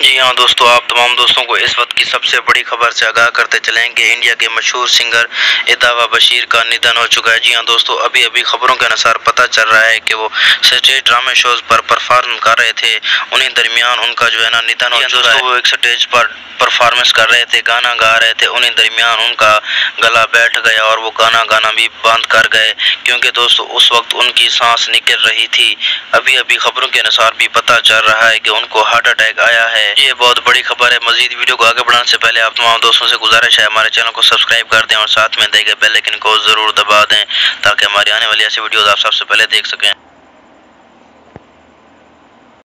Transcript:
जी हाँ दोस्तों, आप तमाम दोस्तों को इस वक्त की सबसे बड़ी खबर से आगाह करते चलेंगे। इंडिया के मशहूर सिंगर इदावा बशीर का निधन हो चुका है। जी हाँ दोस्तों, अभी अभी खबरों के अनुसार पता चल रहा है कि वो स्टेज ड्रामे शोज पर परफॉर्म कर रहे थे, उन्हीं दरमियान उनका जो है ना निधन हो चुका है। वो एक स्टेज पर परफॉर्मेंस कर रहे थे, गाना गा रहे थे, उन्हीं दरमियान उनका गला बैठ गया और वो गाना भी बंद कर गए, क्योंकि दोस्तों उस वक्त उनकी सांस निकल रही थी। अभी अभी खबरों के अनुसार भी पता चल रहा है कि उनको हार्ट अटैक आया है। ये बहुत बड़ी खबर है। मजीद वीडियो को आगे बढ़ाने से पहले आप तमाम दोस्तों से गुजारिश है हमारे चैनल को सब्सक्राइब कर दें और साथ में दिए गए बेल आइकन को जरूर दबा दें, ताकि हमारी आने वाली ऐसी वीडियोस आप सबसे पहले देख सकें।